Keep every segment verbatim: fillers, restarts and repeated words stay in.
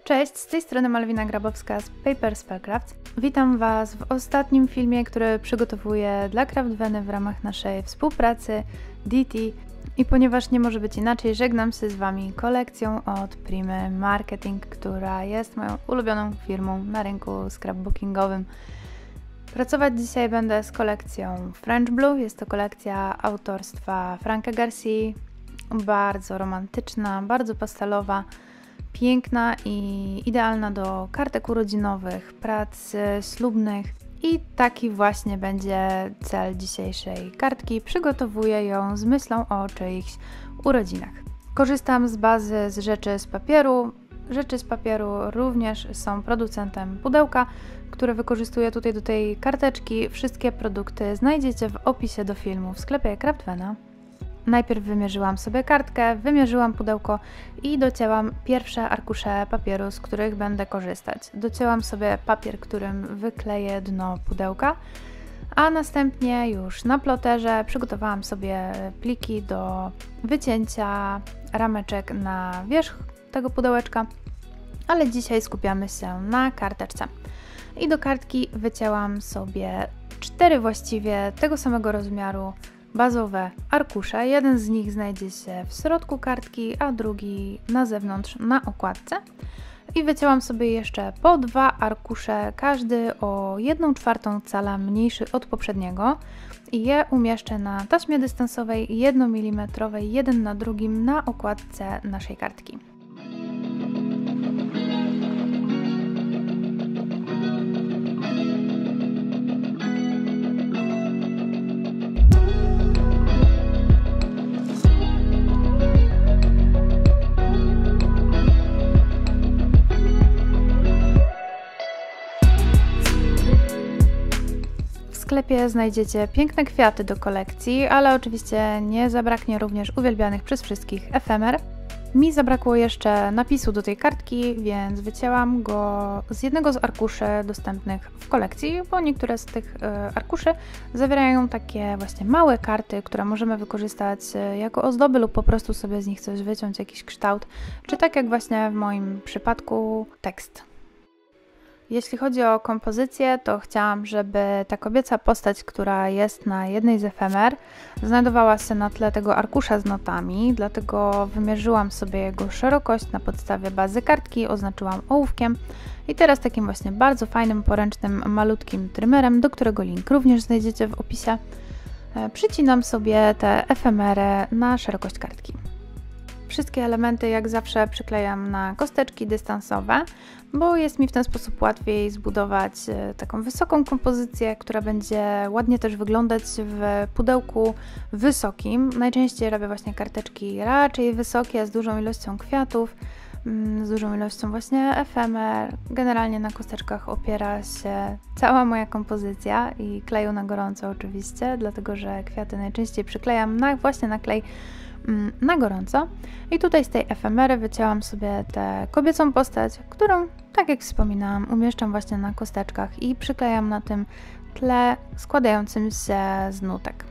Cześć, z tej strony Malwina Grabowska z Paper Spellcraft. Witam Was w ostatnim filmie, który przygotowuję dla Craftweny w ramach naszej współpracy D T. I ponieważ nie może być inaczej, żegnam się z Wami kolekcją od Primy Marketing, która jest moją ulubioną firmą na rynku scrapbookingowym. Pracować dzisiaj będę z kolekcją French Blue. Jest to kolekcja autorstwa Franka Garcia. Bardzo romantyczna, bardzo pastelowa, piękna i idealna do kartek urodzinowych, prac ślubnych. I taki właśnie będzie cel dzisiejszej kartki. Przygotowuję ją z myślą o czyichś urodzinach. Korzystam z bazy z rzeczy z papieru. Rzeczy z papieru również są producentem pudełka, które wykorzystuję tutaj do tej karteczki. Wszystkie produkty znajdziecie w opisie do filmu w sklepie Craftwena. Najpierw wymierzyłam sobie kartkę, wymierzyłam pudełko i docięłam pierwsze arkusze papieru, z których będę korzystać. Docięłam sobie papier, którym wykleję dno pudełka, a następnie już na ploterze przygotowałam sobie pliki do wycięcia rameczek na wierzch tego pudełeczka, ale dzisiaj skupiamy się na karteczce. I do kartki wycięłam sobie cztery właściwie tego samego rozmiaru bazowe arkusze. Jeden z nich znajdzie się w środku kartki, a drugi na zewnątrz na okładce. I wycięłam sobie jeszcze po dwa arkusze, każdy o jedną czwartą cala mniejszy od poprzedniego. I je umieszczę na taśmie dystansowej jednomilimetrowej, jeden na drugim na okładce naszej kartki. W sklepie znajdziecie piękne kwiaty do kolekcji, ale oczywiście nie zabraknie również uwielbianych przez wszystkich efemer. Mi zabrakło jeszcze napisu do tej kartki, więc wycięłam go z jednego z arkuszy dostępnych w kolekcji, bo niektóre z tych arkuszy zawierają takie właśnie małe karty, które możemy wykorzystać jako ozdoby lub po prostu sobie z nich coś wyciąć, jakiś kształt, czy tak jak właśnie w moim przypadku tekst. Jeśli chodzi o kompozycję, to chciałam, żeby ta kobieca postać, która jest na jednej z efemer, znajdowała się na tle tego arkusza z notami, dlatego wymierzyłam sobie jego szerokość na podstawie bazy kartki, oznaczyłam ołówkiem i teraz takim właśnie bardzo fajnym, poręcznym, malutkim trymerem, do którego link również znajdziecie w opisie, przycinam sobie tę efemerę na szerokość kartki. Wszystkie elementy jak zawsze przyklejam na kosteczki dystansowe, bo jest mi w ten sposób łatwiej zbudować taką wysoką kompozycję, która będzie ładnie też wyglądać w pudełku wysokim. Najczęściej robię właśnie karteczki raczej wysokie, z dużą ilością kwiatów, z dużą ilością właśnie efemer. Generalnie na kosteczkach opiera się cała moja kompozycja i kleju na gorąco oczywiście, dlatego że kwiaty najczęściej przyklejam na, właśnie na klej na gorąco. I tutaj z tej efemery wycięłam sobie tę kobiecą postać, którą, tak jak wspominałam, umieszczam właśnie na kosteczkach i przyklejam na tym tle składającym się z nutek.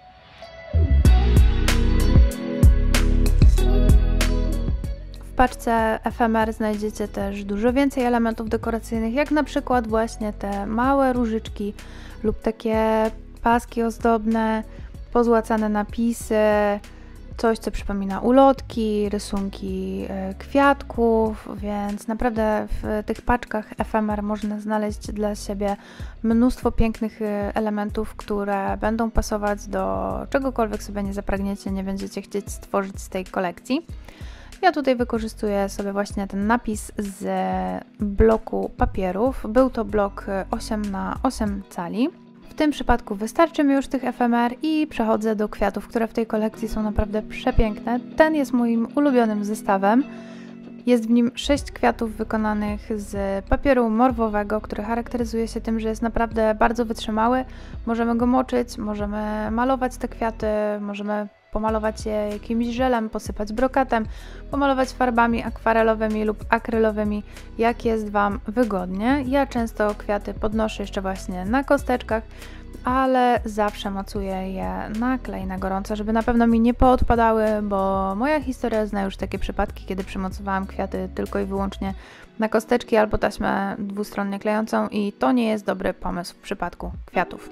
W paczce efemer znajdziecie też dużo więcej elementów dekoracyjnych, jak na przykład właśnie te małe różyczki lub takie paski ozdobne, pozłacane napisy, coś, co przypomina ulotki, rysunki kwiatków, więc naprawdę w tych paczkach efemer można znaleźć dla siebie mnóstwo pięknych elementów, które będą pasować do czegokolwiek sobie nie zapragniecie, nie będziecie chcieć stworzyć z tej kolekcji. Ja tutaj wykorzystuję sobie właśnie ten napis z bloku papierów. Był to blok osiem na osiem cali. W tym przypadku wystarczy mi już tych efemer i przechodzę do kwiatów, które w tej kolekcji są naprawdę przepiękne. Ten jest moim ulubionym zestawem. Jest w nim sześć kwiatów wykonanych z papieru morwowego, który charakteryzuje się tym, że jest naprawdę bardzo wytrzymały. Możemy go moczyć, możemy malować te kwiaty, możemy pomalować je jakimś żelem, posypać brokatem, pomalować farbami akwarelowymi lub akrylowymi, jak jest Wam wygodnie. Ja często kwiaty podnoszę jeszcze właśnie na kosteczkach, ale zawsze mocuję je na klej na gorąco, żeby na pewno mi nie poodpadały, bo moja historia zna już takie przypadki, kiedy przymocowałam kwiaty tylko i wyłącznie na kosteczki albo taśmę dwustronnie klejącą i to nie jest dobry pomysł w przypadku kwiatów.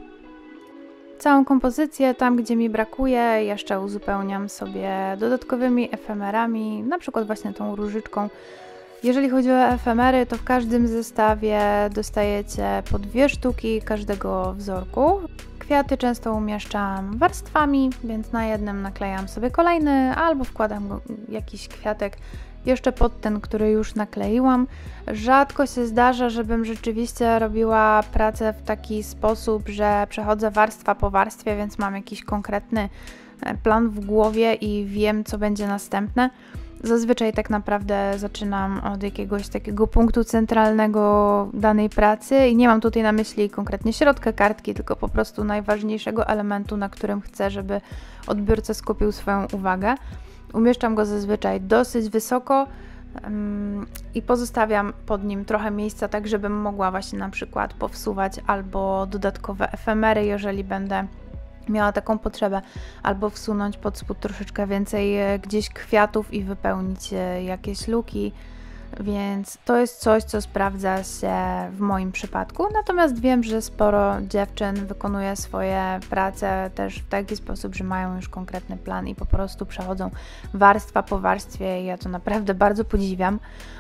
Całą kompozycję, tam gdzie mi brakuje, jeszcze uzupełniam sobie dodatkowymi efemerami, na przykład właśnie tą różyczką. Jeżeli chodzi o efemery, to w każdym zestawie dostajecie po dwie sztuki każdego wzorku. Kwiaty często umieszczam warstwami, więc na jednym naklejam sobie kolejny, albo wkładam go, jakiś kwiatek jeszcze pod ten, który już nakleiłam. Rzadko się zdarza, żebym rzeczywiście robiła pracę w taki sposób, że przechodzę warstwa po warstwie, więc mam jakiś konkretny plan w głowie i wiem, co będzie następne. Zazwyczaj tak naprawdę zaczynam od jakiegoś takiego punktu centralnego danej pracy i nie mam tutaj na myśli konkretnie środka kartki, tylko po prostu najważniejszego elementu, na którym chcę, żeby odbiorca skupił swoją uwagę. Umieszczam go zazwyczaj dosyć wysoko um, i pozostawiam pod nim trochę miejsca, tak żebym mogła właśnie na przykład powsuwać albo dodatkowe efemery, jeżeli będę miała taką potrzebę, albo wsunąć pod spód troszeczkę więcej gdzieś kwiatów i wypełnić jakieś luki, więc to jest coś, co sprawdza się w moim przypadku. Natomiast wiem, że sporo dziewczyn wykonuje swoje prace też w taki sposób, że mają już konkretny plan i po prostu przechodzą warstwa po warstwie i ja to naprawdę bardzo podziwiam,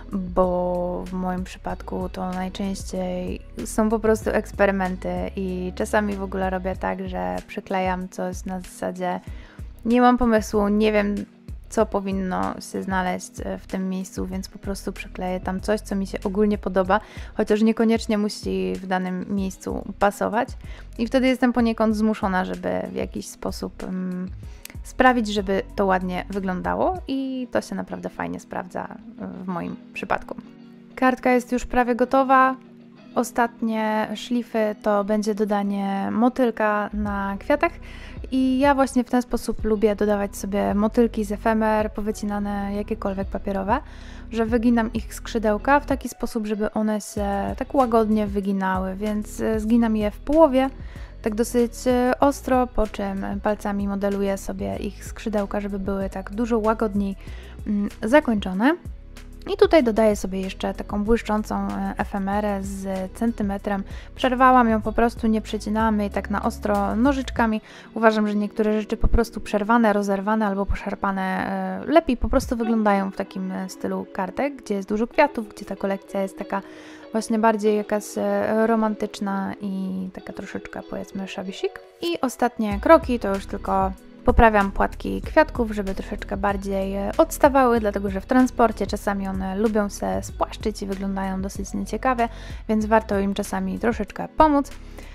bo w moim przypadku to najczęściej są po prostu eksperymenty i czasami w ogóle robię tak, że przyklejam coś na zasadzie nie mam pomysłu, nie wiem, co powinno się znaleźć w tym miejscu, więc po prostu przykleję tam coś, co mi się ogólnie podoba, chociaż niekoniecznie musi w danym miejscu pasować i wtedy jestem poniekąd zmuszona, żeby w jakiś sposób um, sprawić, żeby to ładnie wyglądało i to się naprawdę fajnie sprawdza w moim przypadku. Kartka jest już prawie gotowa. Ostatnie szlify to będzie dodanie motylka na kwiatach i ja właśnie w ten sposób lubię dodawać sobie motylki z efemer, powycinane jakiekolwiek papierowe, że wyginam ich skrzydełka w taki sposób, żeby one się tak łagodnie wyginały, więc zginam je w połowie, tak dosyć ostro, po czym palcami modeluję sobie ich skrzydełka, żeby były tak dużo łagodniej zakończone. I tutaj dodaję sobie jeszcze taką błyszczącą efemerę z centymetrem. Przerwałam ją po prostu, nie przecinamy jej tak na ostro nożyczkami. Uważam, że niektóre rzeczy po prostu przerwane, rozerwane albo poszarpane lepiej po prostu wyglądają w takim stylu kartek, gdzie jest dużo kwiatów, gdzie ta kolekcja jest taka właśnie bardziej jakaś romantyczna i taka troszeczkę powiedzmy shabby chic. I ostatnie kroki to już tylko poprawiam płatki kwiatków, żeby troszeczkę bardziej odstawały, dlatego że w transporcie czasami one lubią się spłaszczyć i wyglądają dosyć nieciekawie, więc warto im czasami troszeczkę pomóc.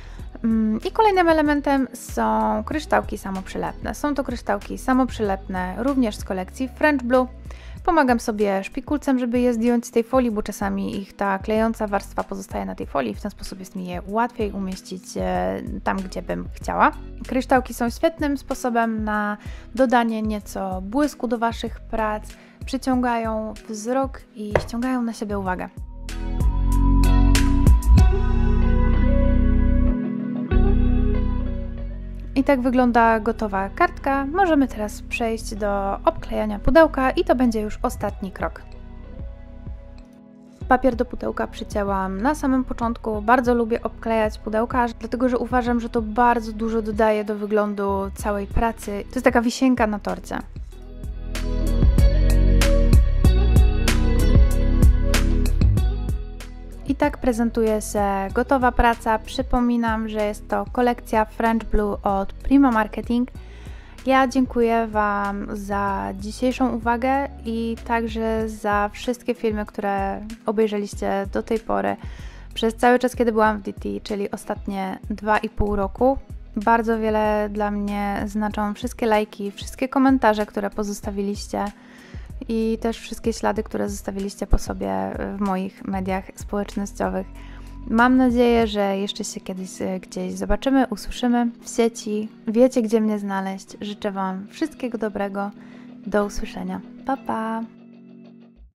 I kolejnym elementem są kryształki samoprzylepne. Są to kryształki samoprzylepne również z kolekcji French Blue. Pomagam sobie szpikulcem, żeby je zdjąć z tej folii, bo czasami ich ta klejąca warstwa pozostaje na tej folii. W ten sposób jest mi je łatwiej umieścić tam, gdzie bym chciała. Kryształki są świetnym sposobem na dodanie nieco błysku do Waszych prac, przyciągają wzrok i ściągają na siebie uwagę. I tak wygląda gotowa kartka. Możemy teraz przejść do obklejania pudełka i to będzie już ostatni krok. Papier do pudełka przycięłam na samym początku. Bardzo lubię obklejać pudełka, dlatego że uważam, że to bardzo dużo dodaje do wyglądu całej pracy. To jest taka wisienka na torcie. I tak prezentuje się gotowa praca. Przypominam, że jest to kolekcja French Blue od Prima Marketing. Ja dziękuję Wam za dzisiejszą uwagę i także za wszystkie filmy, które obejrzeliście do tej pory przez cały czas, kiedy byłam w D T, czyli ostatnie dwa i pół roku. Bardzo wiele dla mnie znaczą wszystkie lajki, wszystkie komentarze, które pozostawiliście i też wszystkie ślady, które zostawiliście po sobie w moich mediach społecznościowych. Mam nadzieję, że jeszcze się kiedyś gdzieś zobaczymy, usłyszymy w sieci. Wiecie, gdzie mnie znaleźć. Życzę Wam wszystkiego dobrego. Do usłyszenia. Pa, pa!